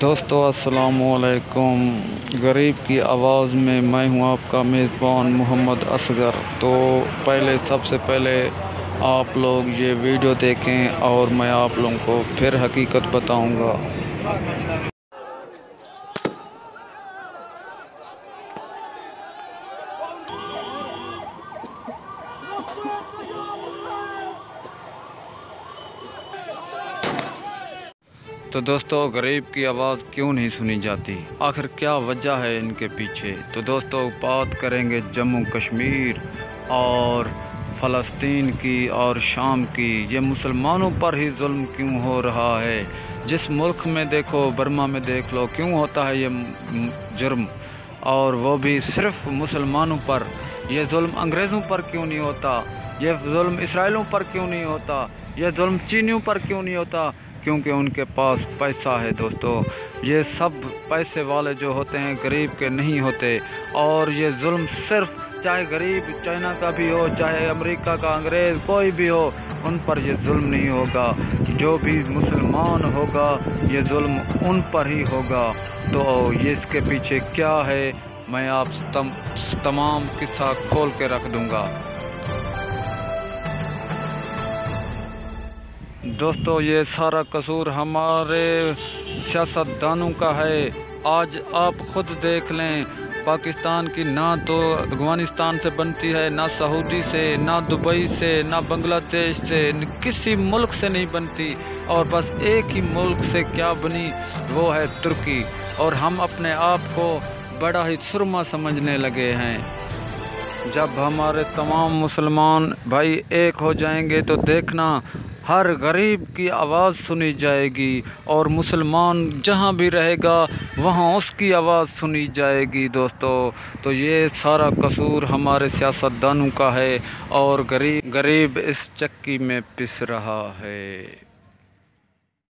दोस्तों अस्सलामुअलैकुम। गरीब की आवाज़ में मैं हूं आपका मेज़बान मोहम्मद असगर। तो सबसे पहले आप लोग ये वीडियो देखें और मैं आप लोगों को फिर हकीकत बताऊंगा। तो दोस्तों, गरीब की आवाज़ क्यों नहीं सुनी जाती, आखिर क्या वजह है इनके पीछे। तो दोस्तों, बात करेंगे जम्मू कश्मीर और फ़लस्तीन की और शाम की। ये मुसलमानों पर ही जुल्म क्यों हो रहा है। जिस मुल्क में देखो, बर्मा में देख लो, क्यों होता है ये जुर्म, और वो भी सिर्फ मुसलमानों पर। ये जुल्म अंग्रेज़ों पर क्यों नहीं होता, ये जुल्म इसराइलों पर क्यों नहीं होता, ये जुल्म चीनियों पर क्यों नहीं होता? क्योंकि उनके पास पैसा है दोस्तों। ये सब पैसे वाले जो होते हैं गरीब के नहीं होते। और ये जुल्म सिर्फ, चाहे गरीब चाइना का भी हो, चाहे अमेरिका का अंग्रेज़ कोई भी हो, उन पर ये जुल्म नहीं होगा। जो भी मुसलमान होगा ये जुल्म उन पर ही होगा। तो ये इसके पीछे क्या है, मैं आप तमाम किस्सा खोल के रख दूंगा। दोस्तों, ये सारा कसूर हमारे सियासतदानों का है। आज आप खुद देख लें, पाकिस्तान की ना तो अफ़गानिस्तान से बनती है, ना सऊदी से, ना दुबई से, ना बांग्लादेश से, किसी मुल्क से नहीं बनती। और बस एक ही मुल्क से क्या बनी, वो है तुर्की। और हम अपने आप को बड़ा ही सुरमा समझने लगे हैं। जब हमारे तमाम मुसलमान भाई एक हो जाएंगे तो देखना, हर गरीब की आवाज़ सुनी जाएगी, और मुसलमान जहाँ भी रहेगा वहाँ उसकी आवाज़ सुनी जाएगी दोस्तों। तो ये सारा कसूर हमारे सियासतदानों का है, और गरीब इस चक्की में पिस रहा है।